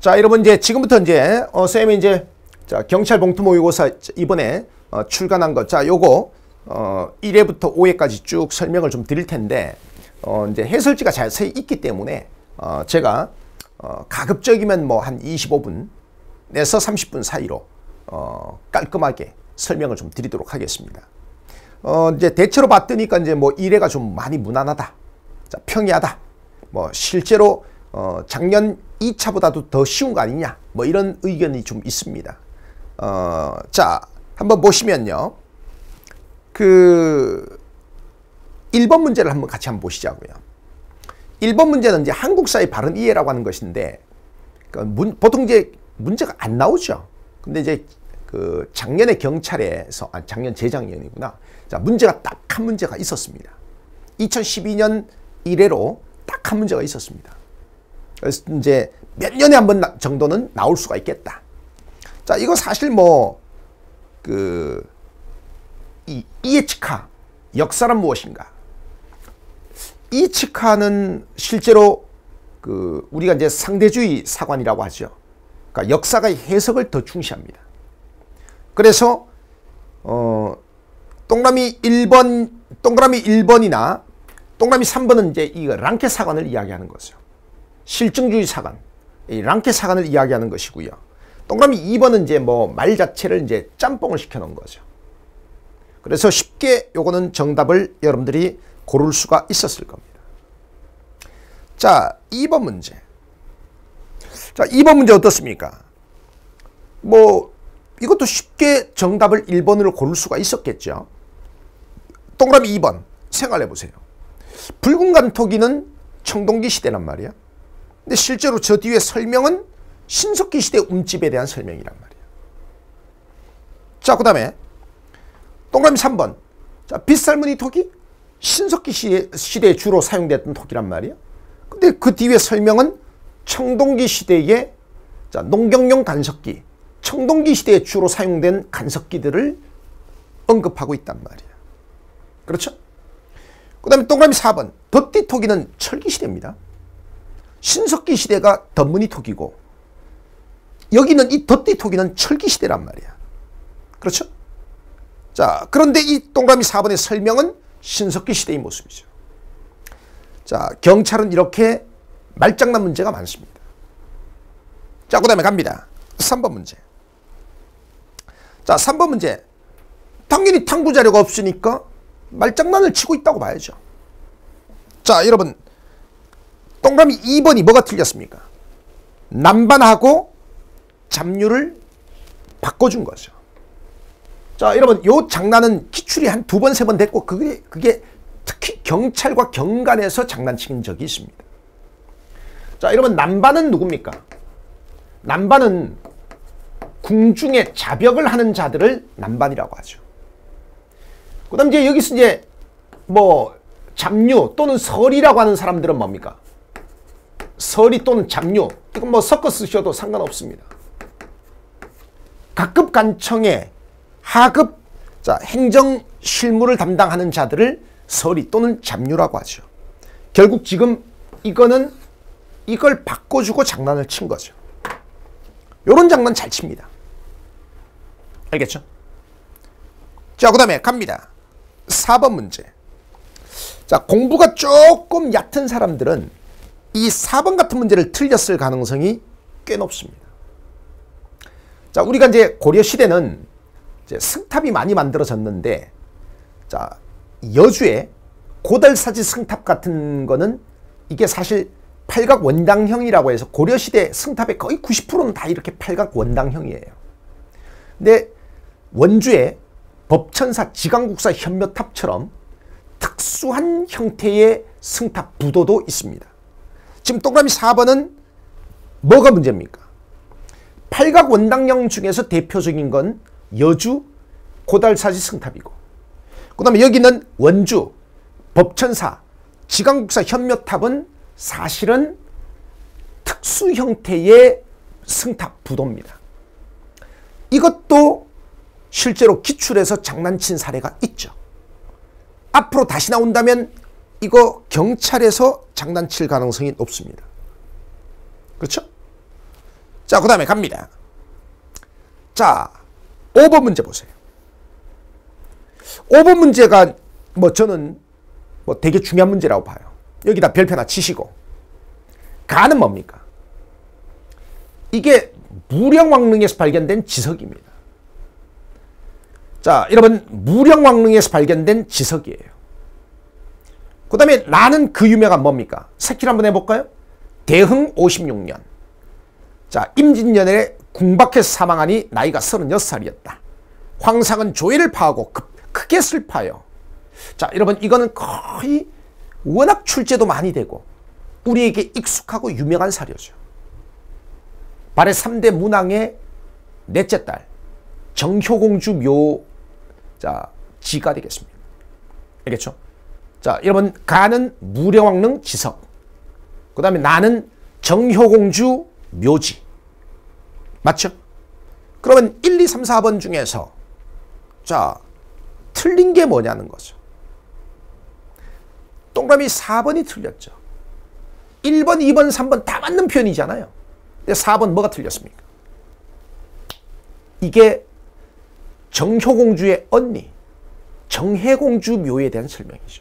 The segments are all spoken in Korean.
자, 여러분 이제 지금부터 이제 쌤이 이제 자, 경찰 봉투 모의고사 이번에 출간한 거, 자, 요거 1회부터 5회까지 쭉 설명을 좀 드릴 텐데 이제 해설지가 자세히 있기 때문에 제가 가급적이면 뭐 한 25분에서 30분 사이로 깔끔하게 설명을 좀 드리도록 하겠습니다. 이제 대체로 봤더니까 이제 뭐 1회가 좀 많이 무난하다, 자, 평이하다, 뭐 실제로 작년 2차보다도 더 쉬운 거 아니냐, 뭐 이런 의견이 좀 있습니다. 자, 한번 보시면요, 그 1번 문제를 한번 같이 한번 보시자고요. 1번 문제는 이제 한국사의 바른 이해라고 하는 것인데, 보통 이제 문제가 안 나오죠. 근데 이제 그 작년에 경찰에서, 작년 재작년이구나. 자, 문제가 딱 한 문제가 있었습니다. 2012년 1회로 딱 한 문제가 있었습니다. 그래서 이제 몇 년에 한 번 정도는 나올 수가 있겠다. 자, 이거 사실 뭐 이에치카 역사란 무엇인가? 이에치카는 실제로 우리가 이제 상대주의 사관이라고 하죠. 그러니까 역사가의 해석을 더 중시합니다. 그래서 동그라미 1번이나 동그라미 3번은 이제 이 랑케 사관을 이야기하는 거죠. 실증주의 사관, 이 랑케 사관을 이야기하는 것이고요. 동그라미 2번은 이제 뭐 말 자체를 이제 짬뽕을 시켜 놓은 거죠. 그래서 쉽게 요거는 정답을 여러분들이 고를 수가 있었을 겁니다. 자, 2번 문제. 자, 2번 문제 어떻습니까? 뭐 이것도 쉽게 정답을 1번으로 고를 수가 있었겠죠. 동그라미 2번 생각해 보세요. 붉은 간토기는 청동기 시대란 말이야. 근데 실제로 저 뒤에 설명은 신석기 시대 움집에 대한 설명이란 말이야. 자, 그 다음에 동그라미 3번. 자, 빗살무늬 토기? 신석기 시대에 주로 사용됐던 토기란 말이야. 근데 그 뒤에 설명은 청동기 시대의, 자, 농경용 간석기, 청동기 시대에 주로 사용된 간석기들을 언급하고 있단 말이야. 그렇죠? 그 다음에 동그라미 4번. 덧띠 토기는 철기 시대입니다. 신석기 시대가 덧무늬 토기고, 여기는 이 덧띠 토기는 철기 시대란 말이야. 그렇죠? 자, 그런데 이 동그라미 4번의 설명은 신석기 시대의 모습이죠. 자, 경찰은 이렇게 말장난 문제가 많습니다. 자, 그 다음에 갑니다. 3번 문제. 자, 3번 문제. 당연히 탐구 자료가 없으니까 말장난을 치고 있다고 봐야죠. 자, 여러분, 동그라미 2번이 뭐가 틀렸습니까? 남반하고 잡류를 바꿔준 거죠. 자, 여러분, 요 장난은 기출이 한 2번, 3번 됐고, 그게 특히 경찰과 경관에서 장난친 적이 있습니다. 자, 여러분, 남반은 누굽니까? 남반은 궁중에 자벽을 하는 자들을 남반이라고 하죠. 그 다음 이제 여기서 이제 뭐 잡류 또는 설이라고 하는 사람들은 뭡니까? 설이 또는 잡류, 이건 뭐 섞어 쓰셔도 상관없습니다. 각급 간청에 하급, 자, 행정 실무를 담당하는 자들을 설이 또는 잡류라고 하죠. 결국 지금 이거는 이걸 바꿔주고 장난을 친 거죠. 요런 장난 잘 칩니다. 알겠죠? 자, 그 다음에 갑니다. 4번 문제. 자, 공부가 조금 얕은 사람들은 이 4번 같은 문제를 틀렸을 가능성이 꽤 높습니다. 자, 우리가 이제 고려시대는 이제 승탑이 많이 만들어졌는데, 자, 여주에 고달사지 승탑 같은 거는 이게 사실 팔각 원당형이라고 해서 고려시대 승탑의 거의 90%는 다 이렇게 팔각 원당형이에요. 근데 원주에 법천사, 지강국사 현묘탑처럼 특수한 형태의 승탑 부도도 있습니다. 지금 동그라미 4번은 뭐가 문제입니까? 팔각 원당형 중에서 대표적인 건 여주 고달사지 승탑이고, 그 다음에 여기는 원주 법천사, 지강국사 현묘탑은 사실은 특수 형태의 승탑 부도입니다. 이것도 실제로 기출에서 장난친 사례가 있죠. 앞으로 다시 나온다면 이거 경찰에서 장난칠 가능성이 높습니다. 그렇죠? 자, 그 다음에 갑니다. 자, 5번 문제 보세요. 5번 문제가 뭐 저는 뭐 되게 중요한 문제라고 봐요. 여기다 별표나 치시고. 가는 뭡니까? 이게 무령왕릉에서 발견된 지석입니다. 자, 여러분, 무령왕릉에서 발견된 지석이에요. 그 다음에 나는 그 유명한 뭡니까? 색칠 한번 해볼까요? 대흥 56년. 자, 임진년에 궁박해서 사망하니 나이가 36살이었다. 황상은 조예를 파하고 크게 슬퍼요. 자, 여러분, 이거는 거의 워낙 출제도 많이 되고 우리에게 익숙하고 유명한 사료죠. 발해 3대 문왕의 넷째 딸 정효공주 묘 지가 되겠습니다. 알겠죠? 자, 여러분, 가는 무령왕릉 지석, 그 다음에 나는 정효공주 묘지. 맞죠? 그러면 1, 2, 3, 4번 중에서 자, 틀린 게 뭐냐는 거죠. 동그라미 4번이 틀렸죠. 1번, 2번, 3번 다 맞는 표현이잖아요. 근데 4번 뭐가 틀렸습니까? 이게 정효공주의 언니 정혜공주 묘에 대한 설명이죠.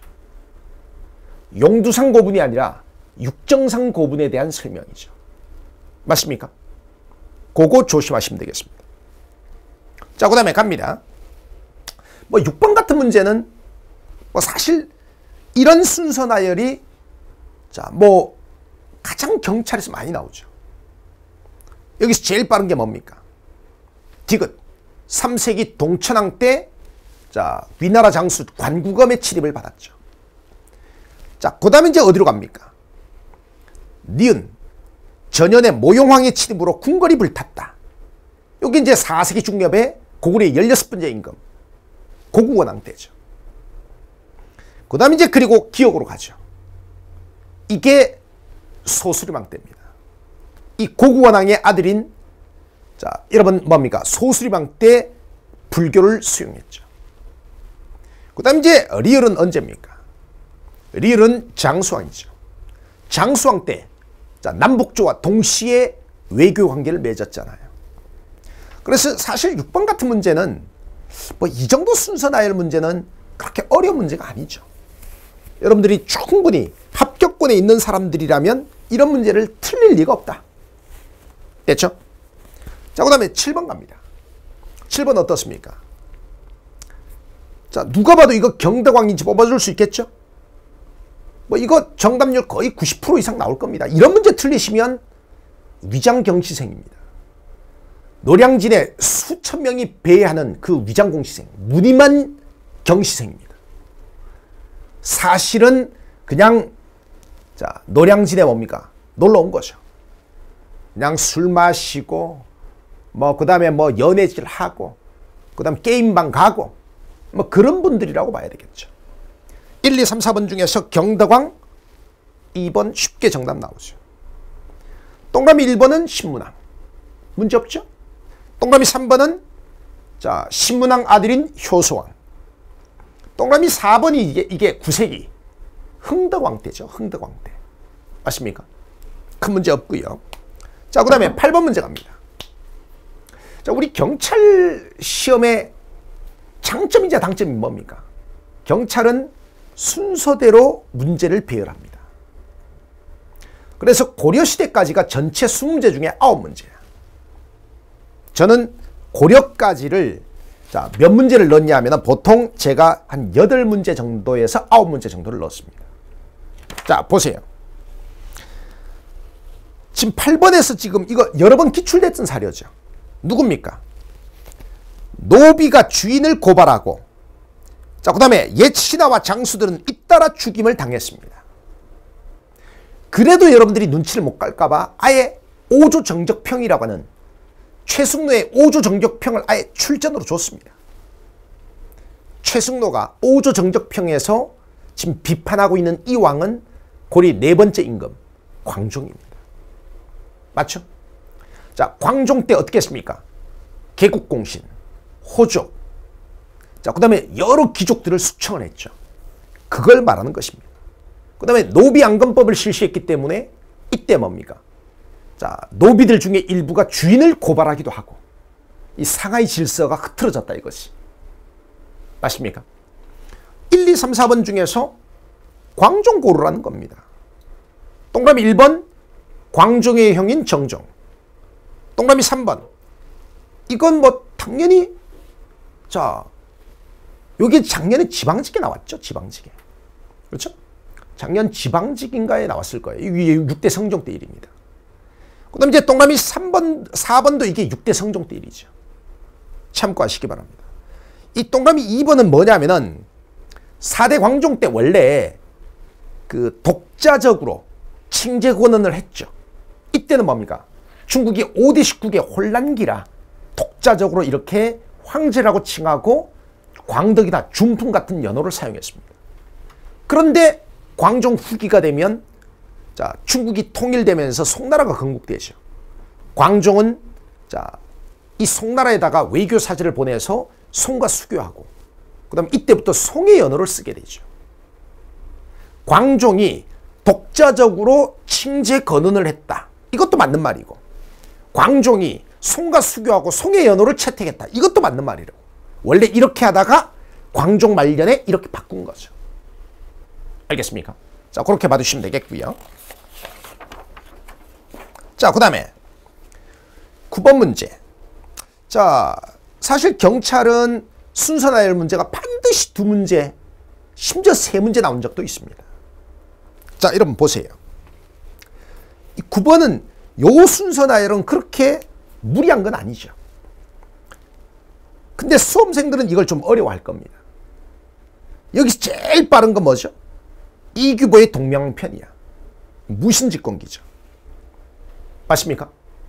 용두상 고분이 아니라 육정상 고분에 대한 설명이죠. 맞습니까? 그거 조심하시면 되겠습니다. 자, 그 다음에 갑니다. 뭐 6번 같은 문제는 뭐 사실 이런 순서 나열이 자, 뭐 가장 경찰에서 많이 나오죠. 여기서 제일 빠른 게 뭡니까? 디귿 3세기 동천왕 때 자, 위나라 장수 관구검의 칠입을 받았죠. 자, 그 다음에 이제 어디로 갑니까? 니은 전현의 모용왕의 칠입으로 궁궐이 불탔다. 여기 이제 4세기 중엽의 고구려의 16번째 임금 고구원왕 때죠. 그 다음에 이제 그리고 기억으로 가죠. 이게 소수리망 때입니다. 이 고구원왕의 아들인 자, 여러분 뭡니까? 소수리망 때 불교를 수용했죠. 그 다음에 이제 리을은 언제입니까? 리을은 장수왕이죠. 장수왕 때 자, 남북조와 동시에 외교 관계를 맺었잖아요. 그래서 사실 6번 같은 문제는 뭐 이 정도 순서 나열 문제는 그렇게 어려운 문제가 아니죠. 여러분들이 충분히 합격권에 있는 사람들이라면 이런 문제를 틀릴 리가 없다. 됐죠? 자, 그 다음에 7번 갑니다. 7번 어떻습니까? 자, 누가 봐도 이거 경덕왕인지 뽑아줄 수 있겠죠? 뭐 이거 정답률 거의 90% 이상 나올 겁니다. 이런 문제 틀리시면 위장경시생입니다. 노량진에 수천 명이 배회하는 그 위장공시생, 무늬만 경시생입니다. 사실은 그냥 자, 노량진에 뭡니까? 놀러 온 거죠. 그냥 술 마시고 뭐 그 다음에 뭐 연애질 하고 그 다음에 게임방 가고 뭐 그런 분들이라고 봐야 되겠죠. 1, 2, 3, 4번 중에서 경덕왕 2번 쉽게 정답 나오죠. 동그라미 1번은 신문왕. 문제 없죠? 동그라미 3번은 자, 신문왕 아들인 효소왕. 동그라미 4번이 이게 9세기 흥덕왕 때죠. 흥덕왕 때. 맞습니까? 큰 문제 없고요. 자, 그 다음에 8번 문제 갑니다. 자, 우리 경찰 시험의 장점이자 단점이 뭡니까? 경찰은 순서대로 문제를 배열합니다. 그래서 고려시대까지가 전체 20문제 중에 9문제야. 저는 고려까지를 자, 몇 문제를 넣었냐 하면 보통 제가 한 8문제 정도에서 9문제 정도를 넣었습니다. 자, 보세요. 지금 8번에서 지금 이거 여러 번 기출됐던 사료죠. 누굽니까? 노비가 주인을 고발하고 자, 그 다음에 옛 신하와 장수들은 잇따라 죽임을 당했습니다. 그래도 여러분들이 눈치를 못 갈까봐 아예 오조정적평이라고 하는 최승로의 오조정적평을 아예 출전으로 줬습니다. 최승로가 오조정적평에서 지금 비판하고 있는 이 왕은 고려 4번째 임금 광종입니다. 맞죠? 자, 광종 때 어떻게 했습니까? 개국공신, 호족, 자, 그 다음에 여러 귀족들을 숙청을 했죠. 그걸 말하는 것입니다. 그 다음에 노비양금법을 실시했기 때문에 이때 뭡니까? 자, 노비들 중에 일부가 주인을 고발하기도 하고 이 상하이 질서가 흐트러졌다 이것이. 맞습니까? 1, 2, 3, 4번 중에서 광종 고르라는 겁니다. 동그라미 1번 광종의 형인 정종. 동그라미 3번 이건 뭐 당연히 자 여기 작년에 지방직에 나왔죠. 지방직에. 그렇죠? 작년 지방직인가에 나왔을 거예요. 이게 6대 성종 때 일입니다. 그 다음에 이제 동그라미 3번, 4번도 이게 6대 성종 때 일이죠. 참고하시기 바랍니다. 이 동그라미 2번은 뭐냐면은 4대 광종 때 원래 그 독자적으로 칭제 권한을 했죠. 이때는 뭡니까? 중국이 5대 19개 혼란기라 독자적으로 이렇게 황제라고 칭하고 광덕이나 중풍 같은 연호를 사용했습니다. 그런데 광종 후기가 되면 자, 중국이 통일되면서 송나라가 건국되죠. 광종은 자, 이 송나라에다가 외교 사절을 보내서 송과 수교하고 그다음 이때부터 송의 연호를 쓰게 되죠. 광종이 독자적으로 칭제 건언을 했다. 이것도 맞는 말이고 광종이 송과 수교하고 송의 연호를 채택했다. 이것도 맞는 말이라고. 원래 이렇게 하다가 광종 말년에 이렇게 바꾼 거죠. 알겠습니까? 자, 그렇게 봐주시면 되겠고요. 자, 그 다음에 9번 문제. 자, 사실 경찰은 순서 나열 문제가 반드시 2문제, 심지어 3문제 나온 적도 있습니다. 자, 여러분 보세요. 이 9번은 요 순서 나열은 그렇게 무리한 건 아니죠. 근데 수험생들은 이걸 좀 어려워할 겁니다. 여기서 제일 빠른 건 뭐죠? 이규보의 동명편이야. 무신직공기죠. 맞습니까?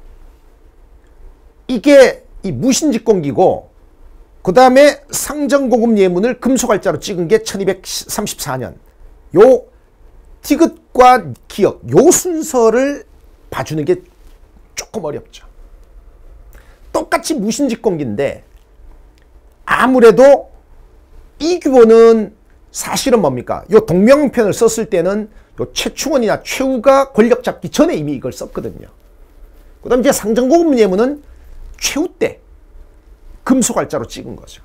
이게 이 무신직공기고 그 다음에 상정고급 예문을 금속알자로 찍은 게 1234년. 요 티귿과 기역 요 순서를 봐주는 게 조금 어렵죠. 똑같이 무신직공기인데 아무래도 이규보는 사실은 뭡니까? 요 동명편을 썼을 때는 요 최충원이나 최후가 권력 잡기 전에 이미 이걸 썼거든요. 그 다음에 이제 상정고급 예문은 최후 때 금속알자로 찍은 거죠.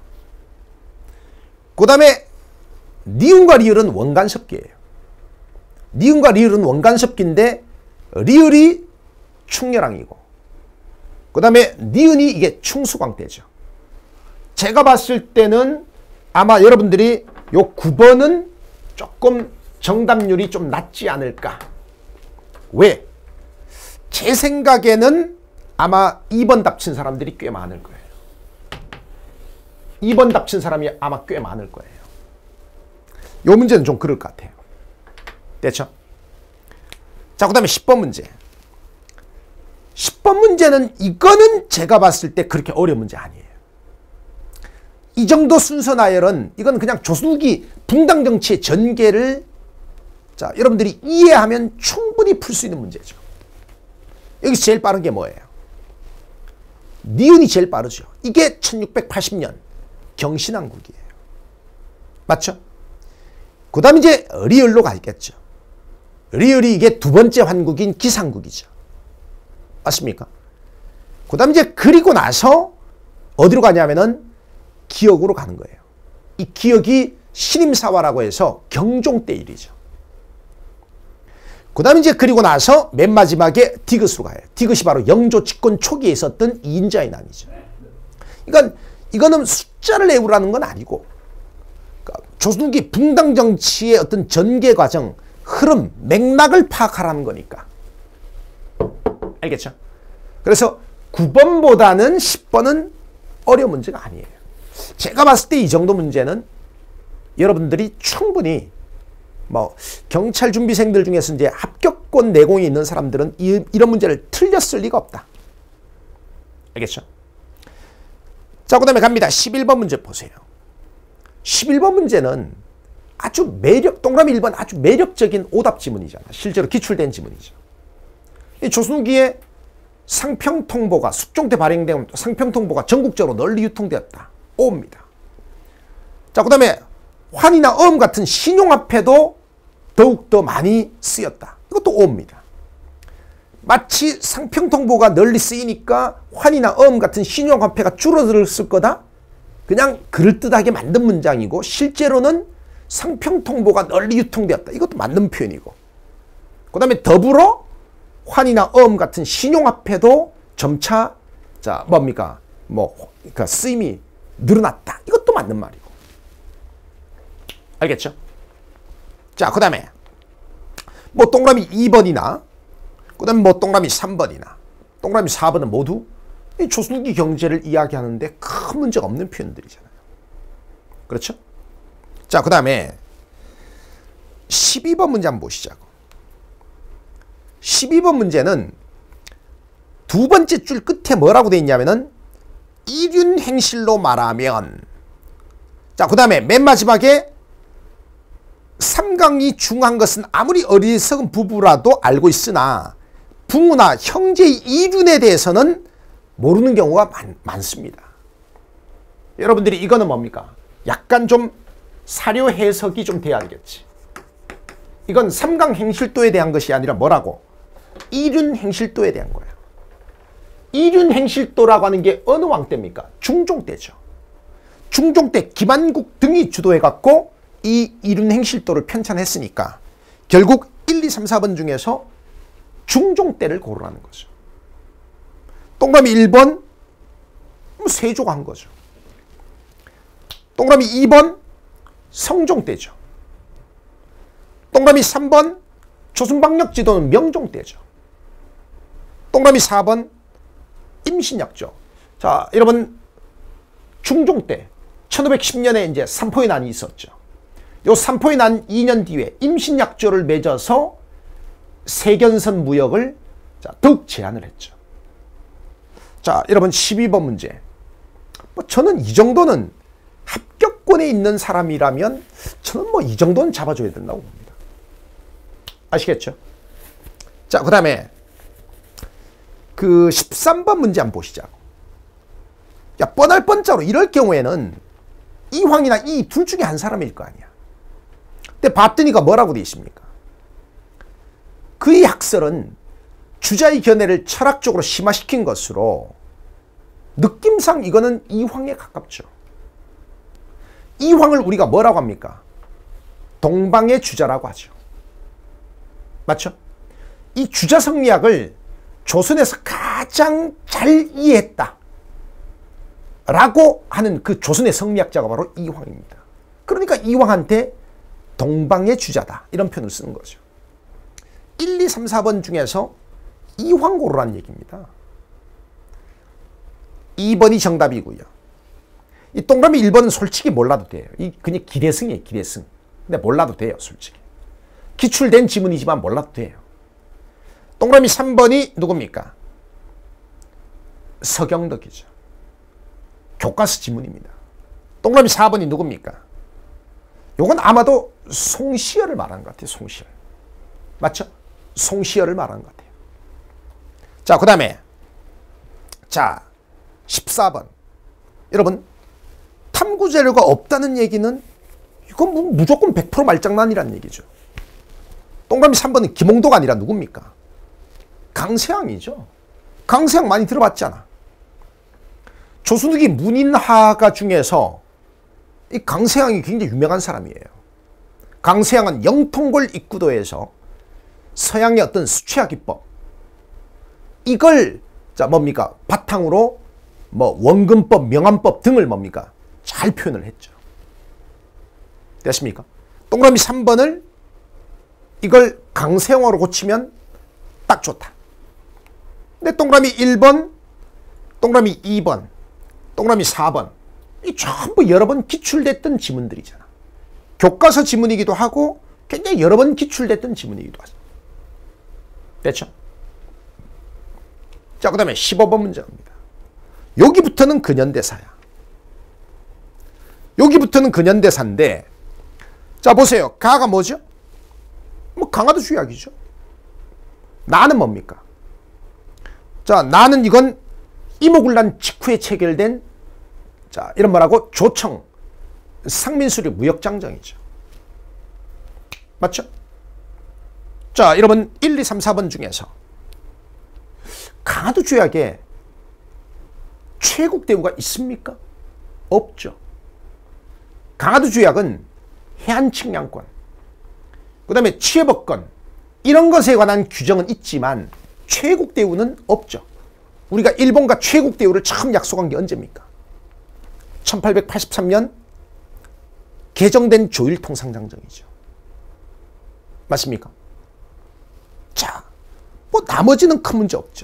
그 다음에 니은과 리을은 원간섭기예요. 니은과 리을은 원간섭기인데 리을이 충렬왕이고 그 다음에 니은이 이게 충수광대죠. 제가 봤을 때는 아마 여러분들이 요 9번은 조금 정답률이 좀 낮지 않을까. 왜? 제 생각에는 아마 2번 답 친 사람들이 꽤 많을 거예요. 2번 답 친 사람이 아마 꽤 많을 거예요. 요 문제는 좀 그럴 것 같아요. 됐죠? 자, 그 다음에 10번 문제. 10번 문제는 이거는 제가 봤을 때 그렇게 어려운 문제 아니에요. 이 정도 순서 나열은 이건 그냥 조수기 붕당 정치의 전개를 자, 여러분들이 이해하면 충분히 풀 수 있는 문제죠. 여기서 제일 빠른 게 뭐예요? 니은이 제일 빠르죠. 이게 1680년 경신왕국이에요. 맞죠? 그 다음에 이제 리을로 가겠죠. 리을이 이게 두 번째 환국인 기상국이죠. 맞습니까? 그 다음에 이제 그리고 나서 어디로 가냐면은 기역으로 가는 거예요. 이 기역이 신임사화라고 해서 경종 때 일이죠. 그 다음에 이제 그리고 나서 맨 마지막에 디귿으로 가요. 디귿이 바로 영조 집권 초기에 있었던 이인자의 난이죠. 그러니까 이거는 숫자를 외우라는 건 아니고 그러니까 조선후기 붕당 정치의 어떤 전개 과정, 흐름, 맥락을 파악하라는 거니까. 알겠죠? 그래서 9번보다는 10번은 어려운 문제가 아니에요. 제가 봤을 때 이 정도 문제는 여러분들이 충분히 뭐 경찰 준비생들 중에서 이제 합격권 내공이 있는 사람들은 이런 문제를 틀렸을 리가 없다. 알겠죠? 자, 그 다음에 갑니다. 11번 문제 보세요. 11번 문제는 아주 동그라미 1번 아주 매력적인 오답 지문이잖아. 실제로 기출된 지문이죠. 이 조선후기에 상평통보가 숙종 때 발행된 상평통보가 전국적으로 널리 유통되었다. 오입니다. 자, 그 다음에 환이나 어음 같은 신용화폐도 더욱더 많이 쓰였다. 이것도 오입니다. 마치 상평통보가 널리 쓰이니까 환이나 어음 같은 신용화폐가 줄어들었을 거다? 그냥 그럴듯하게 만든 문장이고 실제로는 상평통보가 널리 유통되었다. 이것도 맞는 표현이고, 그 다음에 더불어 환이나 어음 같은 신용화폐도 점차 그러니까 쓰임이 늘어났다. 이것도 맞는 말이고. 알겠죠? 자, 그 다음에 뭐 동그라미 2번이나 그 다음에 뭐 동그라미 3번이나 동그라미 4번은 모두 이 조선후기 경제를 이야기하는데 큰 문제가 없는 표현들이잖아요. 그렇죠? 자, 그 다음에 12번 문제 한번 보시자고. 12번 문제는 두 번째 줄 끝에 뭐라고 되어 있냐면은 이륜행실로 말하면, 자, 그 다음에 맨 마지막에 삼강이 중한 것은 아무리 어리석은 부부라도 알고 있으나 부모나 형제의 이륜에 대해서는 모르는 경우가 많습니다. 여러분들이 이거는 뭡니까? 약간 좀 사료 해석이 좀 돼야 알겠지. 이건 삼강행실도에 대한 것이 아니라 뭐라고? 이륜행실도에 대한 거예요. 이륜행실도라고 하는 게 어느 왕 때입니까? 중종 때죠. 중종 때 김한국 등이 주도해갖고 이 이륜행실도를 편찬했으니까 결국 1, 2, 3, 4번 중에서 중종 때를 고르라는 거죠. 동그라미 1번 세조가 한 거죠. 동그라미 2번 성종 때죠. 동그라미 3번 조선방역지도는 명종 때죠. 동그라미 4번 임신약조. 자, 여러분 중종 때 1510년에 이제 삼포의 난이 있었죠. 요 삼포의 난 2년 뒤에 임신약조를 맺어서 세견선 무역을 더욱 제한을 했죠. 자, 여러분 12번 문제. 저는 이 정도는 합격권에 있는 사람이라면 저는 이 정도는 잡아줘야 된다고 봅니다. 아시겠죠? 자, 그 다음에 그 13번 문제 한번 보시자고. 야, 뻔할 뻔자로 이럴 경우에는 이황이나 이 둘 중에 한 사람일 거 아니야. 근데 봤더니가 뭐라고 돼 있습니까? 그의 학설은 주자의 견해를 철학적으로 심화시킨 것으로 느낌상 이거는 이황에 가깝죠. 이황을 우리가 뭐라고 합니까? 동방의 주자라고 하죠. 맞죠? 이 주자 성리학을 조선에서 가장 잘 이해했다 라고 하는 그 조선의 성리학자가 바로 이황입니다. 그러니까 이황한테 동방의 주자다 이런 표현을 쓰는 거죠. 1, 2, 3, 4번 중에서 이황 고르라는 얘기입니다. 2번이 정답이고요. 이 동그라미 1번은 솔직히 몰라도 돼요. 이 그냥 기대승이에요. 기대승. 근데 몰라도 돼요. 솔직히. 기출된 지문이지만 몰라도 돼요. 동그라미 3번이 누굽니까? 서경덕이죠. 교과서 지문입니다. 동그라미 4번이 누굽니까? 요건 아마도 송시열을 말한 것 같아요. 송시열. 맞죠? 송시열을 말한 것 같아요. 자, 그 다음에 자 14번. 여러분 탐구 재료가 없다는 얘기는 이건 무조건 100% 말장난이라는 얘기죠. 동그라미 3번은 김홍도가 아니라 누굽니까? 강세항이죠. 강세항 많이 들어봤잖아. 조선후기 문인화가 중에서 이 강세항이 굉장히 유명한 사람이에요. 강세항은 영통골 입구도에서 서양의 어떤 수채화 기법 이걸 뭡니까? 바탕으로 원근법, 명암법 등을 뭡니까? 잘 표현을 했죠. 됐습니까? 동그라미 3번을 이걸 강세형어로 고치면 딱 좋다. 근데 동그라미 1번, 동그라미 2번, 동그라미 4번 이 전부 여러 번 기출됐던 지문들이잖아. 교과서 지문이기도 하고 굉장히 여러 번 기출됐던 지문이기도 하죠. 됐죠? 자, 그 다음에 15번 문제입니다. 여기부터는 근현대사야. 여기부터는 근현대사인데 자, 보세요. 가가 뭐죠? 강화도 주약이죠. 나는 뭡니까? 자, 나는 이건 이모군란 직후에 체결된 자, 이런 말하고 조청 상민수립 무역장정이죠. 맞죠? 자, 여러분 1, 2, 3, 4번 중에서 강화도 조약에 최국 대우가 있습니까? 없죠. 강화도 조약은 해안 측량권, 그 다음에 취해법권 이런 것에 관한 규정은 있지만 최국 대우는 없죠. 우리가 일본과 최국 대우를 처음 약속한 게 언제입니까? 1883년 개정된 조일통상장정이죠. 맞습니까? 자, 뭐 나머지는 큰 문제 없죠.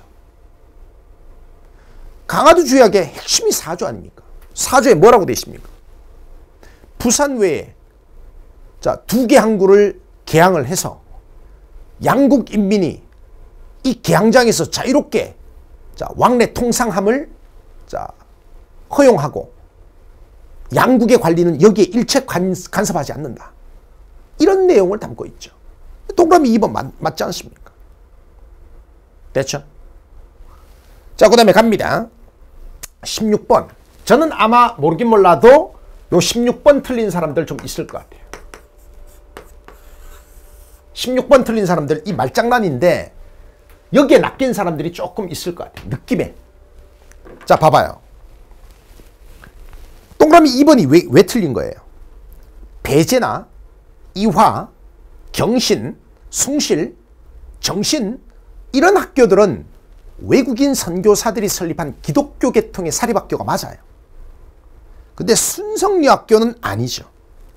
강화도 조약의 핵심이 4조 아닙니까? 4조에 뭐라고 되어 있습니까? 부산 외에 자, 2개 항구를 개항을 해서 양국 인민이 이 개항장에서 자유롭게 자, 왕래 통상함을 자, 허용하고 양국의 관리는 여기에 일체 간섭하지 않는다. 이런 내용을 담고 있죠. 동그라미 2번 맞지 않습니까? 됐죠? 자, 그 다음에 갑니다. 16번. 저는 아마 모르긴 몰라도 요 16번 틀린 사람들 좀 있을 것 같아요. 16번 틀린 사람들 이 말장난인데 여기에 낚인 사람들이 조금 있을 것 같아요. 느낌에. 자, 봐봐요. 동그라미 2번이 왜 틀린 거예요? 배제나 이화, 경신, 숭실, 정신 이런 학교들은 외국인 선교사들이 설립한 기독교 계통의 사립학교가 맞아요. 근데 순성여학교는 아니죠.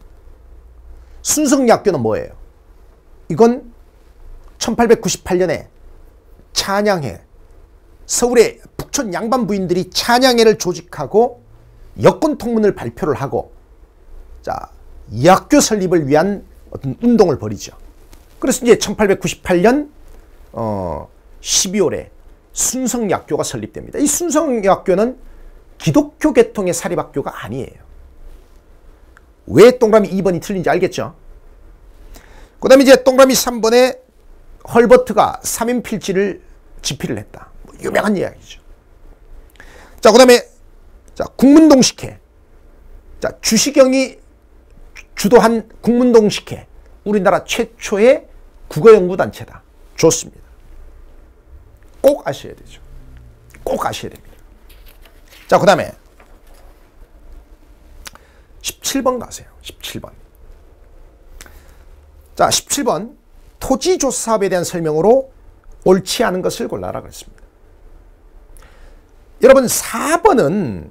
순성여학교는 뭐예요? 이건 1898년에 찬양회, 서울의 북촌 양반 부인들이 찬양회를 조직하고 여권통문을 발표를 하고 자, 이 학교 설립을 위한 어떤 운동을 벌이죠. 그래서 이제 1898년 12월에 순성여학교가 설립됩니다. 이 순성여학교는 기독교 계통의 사립학교가 아니에요. 왜 동그라미 2번이 틀린지 알겠죠? 그 다음에 이제 동그라미 3번에 헐버트가 3인 필지를 집필을 했다. 뭐 유명한 이야기죠. 자, 그 다음에 자, 국문동식회. 자, 주시경이 주도한 국문동식회. 우리나라 최초의 국어연구단체다. 좋습니다. 꼭 아셔야 되죠. 꼭 아셔야 됩니다. 자, 그 다음에 17번 가세요. 17번. 자, 17번. 토지조사업에 대한 설명으로 옳지 않은 것을 골라라 그랬습니다. 여러분 4번은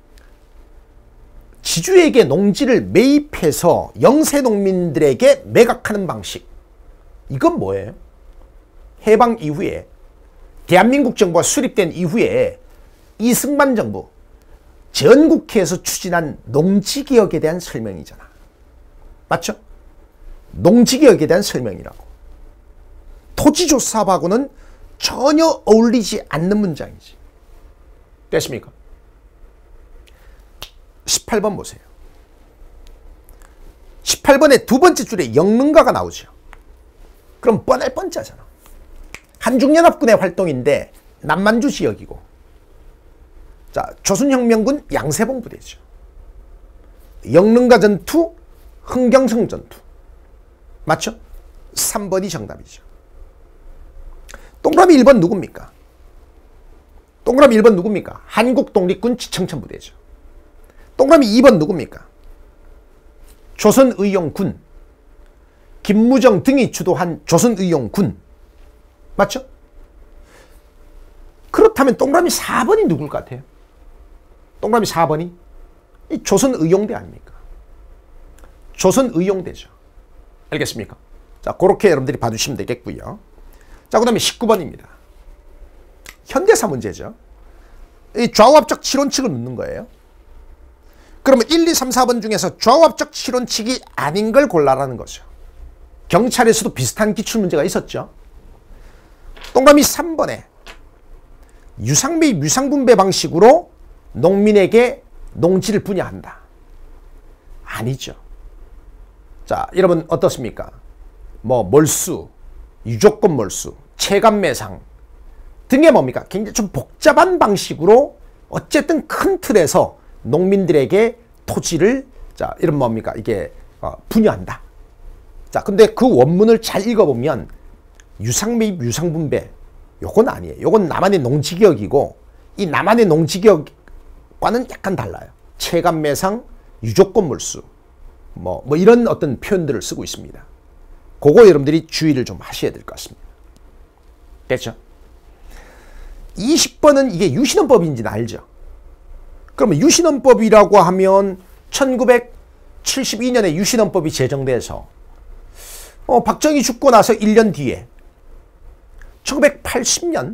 지주에게 농지를 매입해서 영세농민들에게 매각하는 방식. 이건 뭐예요? 해방 이후에 대한민국 정부가 수립된 이후에 이승만 정부 전국회에서 추진한 농지개혁에 대한 설명이잖아. 맞죠? 농지개혁에 대한 설명이라고. 토지조사하고는 전혀 어울리지 않는 문장이지. 됐습니까? 18번 보세요. 18번의 두 번째 줄에 영릉가가 나오죠. 그럼 뻔할 뻔짜잖아. 한중연합군의 활동인데 남만주 지역이고 자, 조선혁명군 양세봉 부대죠. 영릉가 전투, 흥경성 전투. 맞죠? 3번이 정답이죠. 동그라미 1번 누굽니까? 동그라미 1번 누굽니까? 한국독립군 지청천 부대죠. 동그라미 2번 누굽니까? 조선의용군. 김무정 등이 주도한 조선의용군. 맞죠? 그렇다면 동그라미 4번이 누굴 것 같아요? 동그라미 4번이 이 조선의용대 아닙니까? 조선의용대죠. 알겠습니까? 자, 그렇게 여러분들이 봐주시면 되겠고요. 자, 그 다음에 19번입니다. 현대사 문제죠. 이 좌우합적 실온칙을 묻는 거예요. 그러면 1, 2, 3, 4번 중에서 좌우합적 실온칙이 아닌 걸 골라라는 거죠. 경찰에서도 비슷한 기출문제가 있었죠. 동그라미 3번에 유상매입 유상분배 방식으로 농민에게 농지를 분야한다. 아니죠. 자, 여러분 어떻습니까? 뭐 몰수, 유조건 몰수, 체감매상 등의 뭡니까? 굉장히 좀 복잡한 방식으로 어쨌든 큰 틀에서 농민들에게 토지를 자, 이런 뭡니까? 이게 분야한다. 자, 근데 그 원문을 잘 읽어보면 유상매입 유상분배 요건 아니에요. 요건 남한의 농지개혁이고 이 남한의 농지개혁과는 약간 달라요. 체감 매상, 유조건 몰수 뭐 이런 어떤 표현들을 쓰고 있습니다. 그거 여러분들이 주의를 좀 하셔야 될 것 같습니다. 됐죠? 20번은 이게 유신헌법인지는 알죠? 그러면 유신헌법이라고 하면 1972년에 유신헌법이 제정돼서 박정희 죽고 나서 1년 뒤에 1980년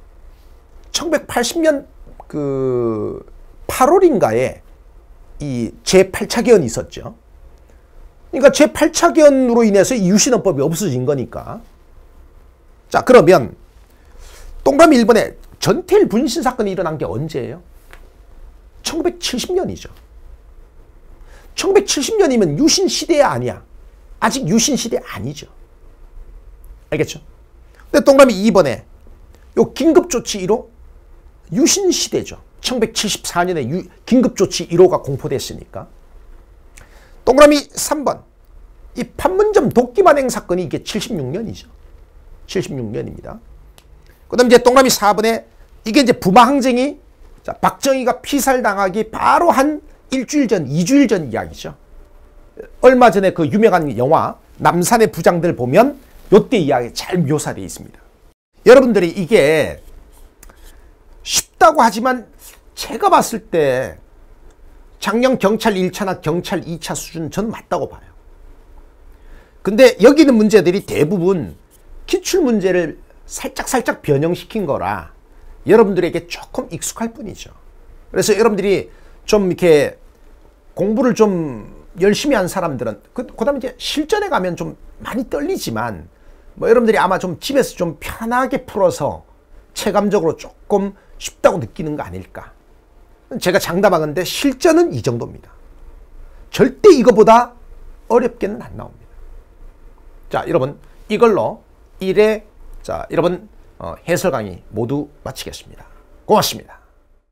그 8월인가에 이 제8차 개헌이 있었죠. 그러니까 제8차 개헌으로 인해서 이 유신헌법이 없어진 거니까. 자, 그러면 동그라미 1번에 전태일 분신 사건이 일어난 게 언제예요? 1970년이죠. 1970년이면 유신 시대 아니야. 아직 유신 시대 아니죠. 알겠죠? 근데 동그라미 2번에 요 긴급조치 1호 유신 시대죠. 1974년에 긴급조치 1호가 공포됐으니까. 동그라미 3번 이 판문점 도끼만행 사건이 이게 76년이죠. 76년입니다. 그 다음 이제 동그라미 4번에 이게 이제 부마항쟁이 자, 박정희가 피살당하기 바로 한 일주일 전, 2주일 전 이야기죠. 얼마 전에 그 유명한 영화 남산의 부장들 보면 요때 이야기 잘 묘사되어 있습니다. 여러분들이 이게 쉽다고 하지만 제가 봤을 때 작년 경찰 1차나 경찰 2차 수준 저는 맞다고 봐요. 근데 여기 있는 문제들이 대부분 기출문제를 살짝 변형시킨 거라 여러분들에게 조금 익숙할 뿐이죠. 그래서 여러분들이 좀 이렇게 공부를 좀 열심히 한 사람들은 그 다음에 이제 실전에 가면 좀 많이 떨리지만 뭐 여러분들이 아마 좀 집에서 좀 편하게 풀어서 체감적으로 조금 쉽다고 느끼는 거 아닐까. 제가 장담하건데 실전은 이 정도입니다. 절대 이거보다 어렵게는 안 나옵니다. 자, 여러분 이걸로 1회 자, 여러분 해설 강의 모두 마치겠습니다. 고맙습니다.